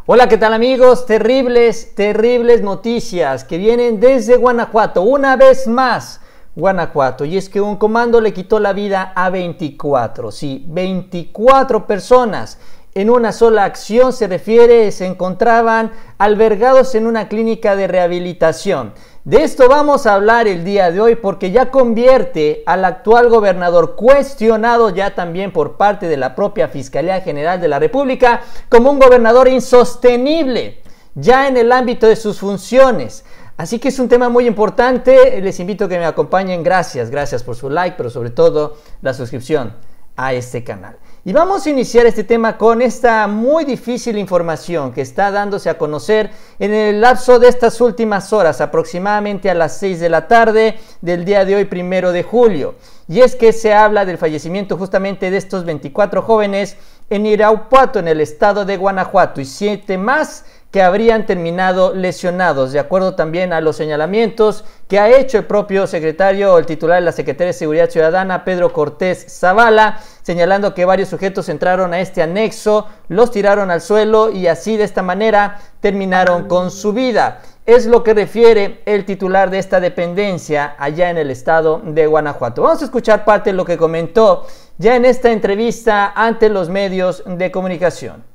Hola, ¿qué tal amigos? Terribles noticias que vienen desde Guanajuato, una vez más Guanajuato, y es que un comando le quitó la vida a 24, sí, 24 personas. En una sola acción se encontraban albergados en una clínica de rehabilitación. De esto vamos a hablar el día de hoy porque ya convierte al actual gobernador, cuestionado ya también por parte de la propia Fiscalía General de la República, como un gobernador insostenible ya en el ámbito de sus funciones. Así que es un tema muy importante, les invito a que me acompañen, gracias por su like, pero sobre todo la suscripción a este canal. Y vamos a iniciar este tema con esta muy difícil información que está dándose a conocer en el lapso de estas últimas horas, aproximadamente a las 6 de la tarde del día de hoy, 1 de julio. Y es que se habla del fallecimiento justamente de estos 24 jóvenes en Irapuato, en el estado de Guanajuato, y 7 más que habrían terminado lesionados, de acuerdo también a los señalamientos que ha hecho el propio secretario o el titular de la Secretaría de Seguridad Ciudadana, Pedro Cortés Zavala, señalando que varios sujetos entraron a este anexo, los tiraron al suelo y así de esta manera terminaron con su vida. Es lo que refiere el titular de esta dependencia allá en el estado de Guanajuato. Vamos a escuchar parte de lo que comentó ya en esta entrevista ante los medios de comunicación.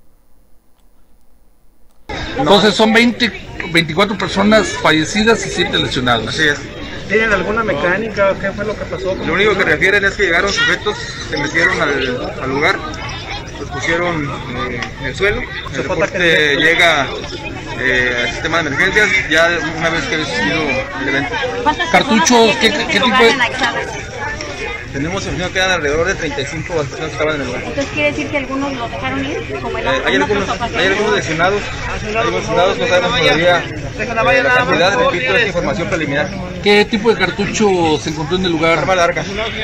Entonces son 24 personas fallecidas y 7 lesionados. Así es. ¿Tienen alguna mecánica? ¿Qué fue lo que pasó? Lo único que refieren es que llegaron sujetos, se metieron al lugar, los pusieron en el suelo. El reporte llega al sistema de emergencias ya una vez que ha sido el evento. ¿Cartuchos? ¿Qué tipo de...? Tenemos información que quedan alrededor de 35 personas que estaban en el lugar. Entonces quiere decir que algunos los dejaron ir, como hay algunos lesionados, no sabemos todavía la cantidad, repito, es información preliminar. ¿Qué tipo de cartucho se encontró en el lugar? Arma larga.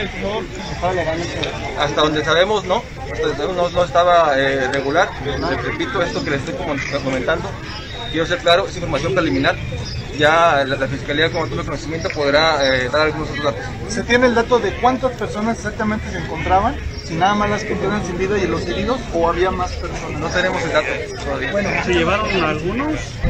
Hasta donde sabemos no estaba regular. Les repito esto que les estoy comentando. Quiero ser claro, es información preliminar. Ya la Fiscalía, como tuve conocimiento, podrá dar algunos otros datos. ¿Se tiene el dato de cuántas personas exactamente se encontraban? Si nada más las que quedan sin vida y los heridos, ¿o había más personas? No tenemos el dato todavía. Bueno, ¿se llevaron a algunos?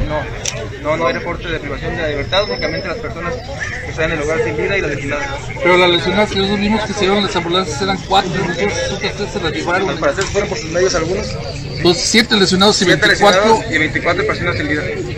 No hay reporte de privación de la libertad, únicamente las personas que están en el lugar sin vida y las lesionadas. Pero las lesionadas que nosotros vimos que se llevaron las ambulancias eran 4, nosotros se las llevaron. Al parecer fueron por sus medios algunos. Pues 7 lesionados y 24. Y 24 personas sin vida.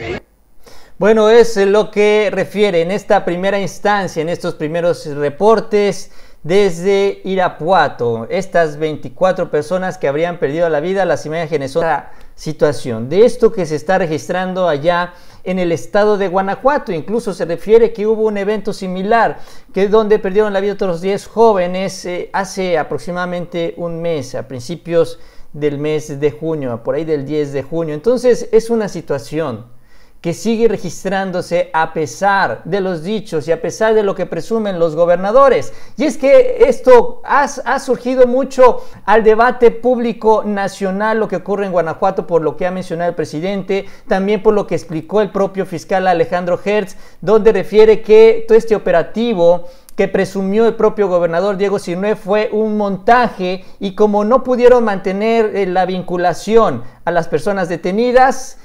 Bueno, es lo que refiere en esta primera instancia, en estos primeros reportes desde Irapuato. Estas 24 personas que habrían perdido la vida, las imágenes son la situación de esto que se está registrando allá en el estado de Guanajuato. Incluso se refiere que hubo un evento similar, que donde perdieron la vida otros 10 jóvenes hace aproximadamente un mes, a principios del mes de junio, por ahí del 10 de junio. Entonces es una situación que sigue registrándose a pesar de los dichos y a pesar de lo que presumen los gobernadores. Y es que esto ha surgido mucho al debate público nacional, lo que ocurre en Guanajuato, por lo que ha mencionado el presidente, también por lo que explicó el propio fiscal Alejandro Hertz, donde refiere que todo este operativo que presumió el propio gobernador Diego Sinue fue un montaje, y como no pudieron mantener la vinculación a las personas detenidas,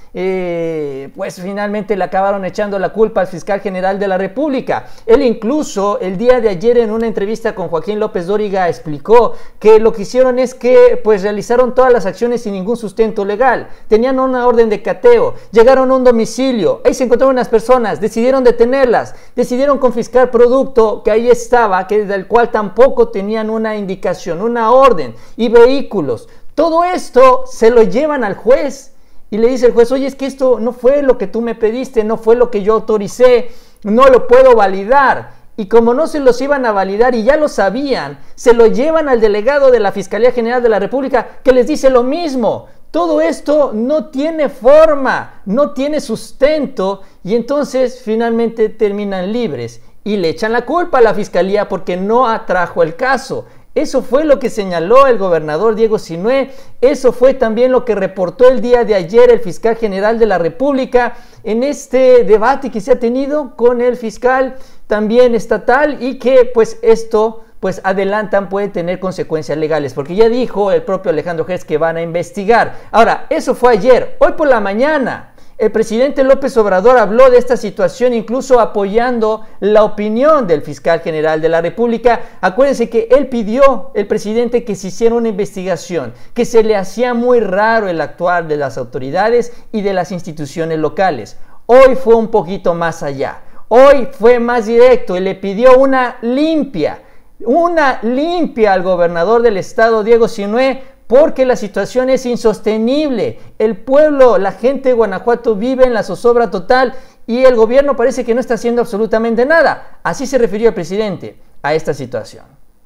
pues finalmente le acabaron echando la culpa al fiscal general de la República. Él incluso el día de ayer en una entrevista con Joaquín López Dóriga explicó que lo que hicieron es que pues realizaron todas las acciones sin ningún sustento legal, tenían una orden de cateo, llegaron a un domicilio, ahí se encontraron unas personas, decidieron detenerlas, decidieron confiscar producto que ahí estaba, del cual tampoco tenían una indicación, una orden, y vehículos. Todo esto se lo llevan al juez y le dice el juez: oye, es que esto no fue lo que tú me pediste, no fue lo que yo autoricé, no lo puedo validar. Y como no se los iban a validar y ya lo sabían, se lo llevan al delegado de la Fiscalía General de la República, que les dice lo mismo. Todo esto no tiene forma, no tiene sustento, y entonces finalmente terminan libres y le echan la culpa a la Fiscalía porque no atrajo el caso. Eso fue lo que señaló el gobernador Diego Sinue, eso fue también lo que reportó el día de ayer el fiscal general de la República en este debate que se ha tenido con el fiscal también estatal, y que pues esto pues adelantan, puede tener consecuencias legales, porque ya dijo el propio Alejandro Gertz que van a investigar. Ahora, eso fue ayer. Hoy por la mañana, el presidente López Obrador habló de esta situación, incluso apoyando la opinión del fiscal general de la República. Acuérdense que él pidió, el presidente, que se hiciera una investigación, que se le hacía muy raro el actuar de las autoridades y de las instituciones locales. Hoy fue un poquito más allá. Hoy fue más directo y le pidió una limpia al gobernador del estado, Diego Sinue, porque la situación es insostenible. El pueblo, la gente de Guanajuato vive en la zozobra total y el gobierno parece que no está haciendo absolutamente nada. Así se refirió el presidente a esta situación.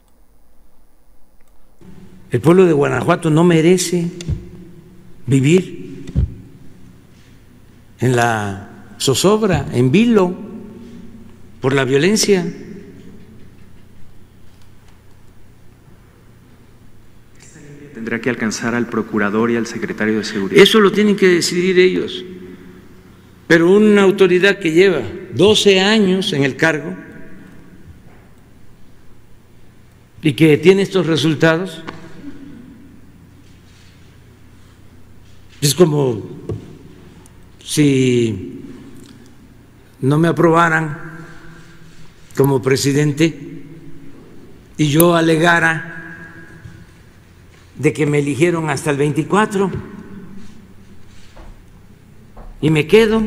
El pueblo de Guanajuato no merece vivir en la zozobra, en vilo, por la violencia. Tendrá que alcanzar al procurador y al secretario de Seguridad. Eso lo tienen que decidir ellos. Pero una autoridad que lleva 12 años en el cargo y que tiene estos resultados, es como si no me aprobaran como presidente y yo alegara de que me eligieron hasta el 24 y me quedo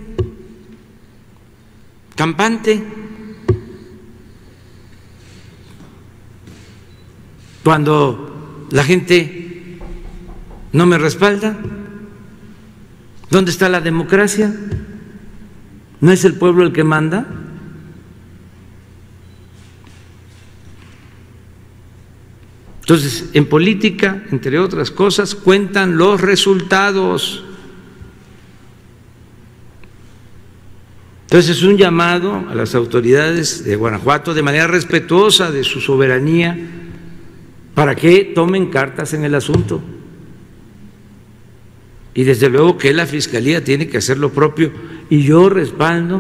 campante cuando la gente no me respalda. ¿Dónde está la democracia? ¿No es el pueblo el que manda? Entonces, en política, entre otras cosas, cuentan los resultados. Entonces, es un llamado a las autoridades de Guanajuato de manera respetuosa de su soberanía para que tomen cartas en el asunto. Y desde luego que la Fiscalía tiene que hacer lo propio y yo respaldo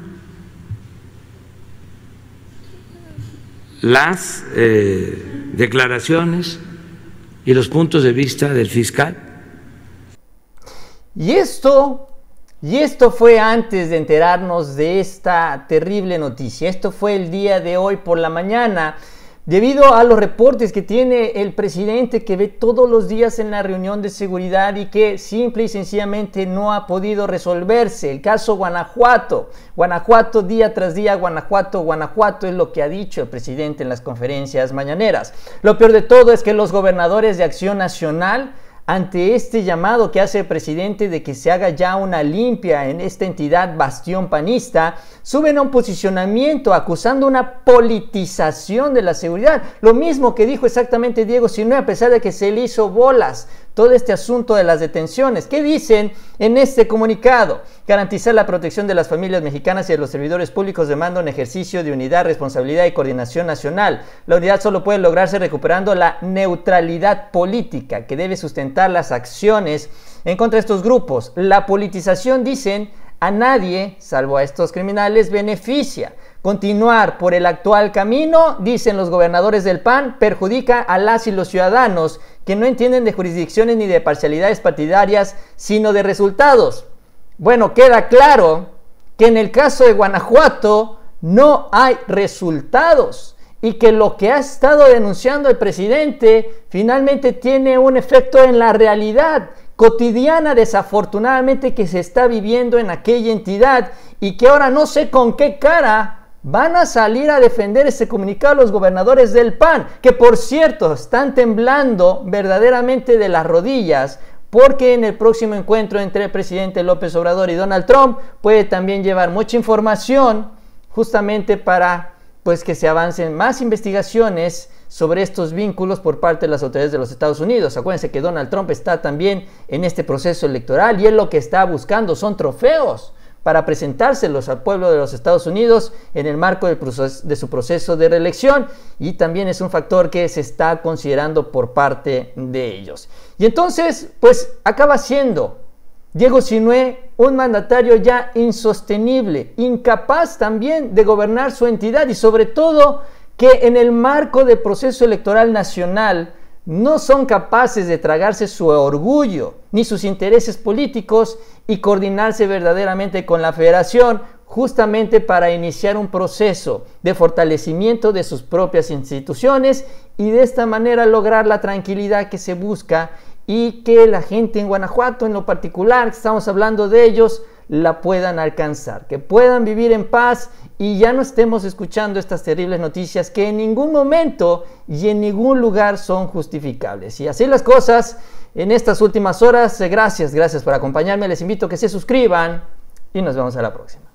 las declaraciones y los puntos de vista del fiscal. Y esto fue antes de enterarnos de esta terrible noticia. Esto fue el día de hoy por la mañana, debido a los reportes que tiene el presidente, que ve todos los días en la reunión de seguridad y que simple y sencillamente no ha podido resolverse. El caso Guanajuato, día tras día, Guanajuato es lo que ha dicho el presidente en las conferencias mañaneras. Lo peor de todo es que los gobernadores de Acción Nacional, ante este llamado que hace el presidente de que se haga ya una limpia en esta entidad bastión panista, suben a un posicionamiento acusando una politización de la seguridad. Lo mismo que dijo exactamente Diego Sinue, a pesar de que se le hizo bolas todo este asunto de las detenciones. ¿Qué dicen en este comunicado? Garantizar la protección de las familias mexicanas y de los servidores públicos demanda un ejercicio de unidad, responsabilidad y coordinación nacional. La unidad solo puede lograrse recuperando la neutralidad política que debe sustentar las acciones en contra de estos grupos. La politización, dicen, a nadie, salvo a estos criminales, beneficia. Continuar por el actual camino, dicen los gobernadores del PAN, perjudica a las y los ciudadanos que no entienden de jurisdicciones ni de parcialidades partidarias, sino de resultados. Bueno, queda claro que en el caso de Guanajuato no hay resultados y que lo que ha estado denunciando el presidente finalmente tiene un efecto en la realidad cotidiana, desafortunadamente, que se está viviendo en aquella entidad y que ahora no sé con qué cara van a salir a defender ese comunicado los gobernadores del PAN, que por cierto están temblando verdaderamente de las rodillas, porque en el próximo encuentro entre el presidente López Obrador y Donald Trump puede también llevar mucha información justamente para pues que se avancen más investigaciones sobre estos vínculos por parte de las autoridades de los Estados Unidos. Acuérdense que Donald Trump está también en este proceso electoral y él lo que está buscando son trofeos para presentárselos al pueblo de los Estados Unidos en el marco de su proceso de reelección, y también es un factor que se está considerando por parte de ellos. Y entonces, pues acaba siendo Diego Sinue un mandatario ya insostenible, incapaz también de gobernar su entidad y sobre todo que en el marco del proceso electoral nacional no son capaces de tragarse su orgullo ni sus intereses políticos y coordinarse verdaderamente con la federación, justamente para iniciar un proceso de fortalecimiento de sus propias instituciones y de esta manera lograr la tranquilidad que se busca y que la gente en Guanajuato, en lo particular, que estamos hablando de ellos, la puedan alcanzar, que puedan vivir en paz y ya no estemos escuchando estas terribles noticias que en ningún momento y en ningún lugar son justificables. Y así las cosas en estas últimas horas. Gracias por acompañarme. Les invito a que se suscriban y nos vemos a la próxima.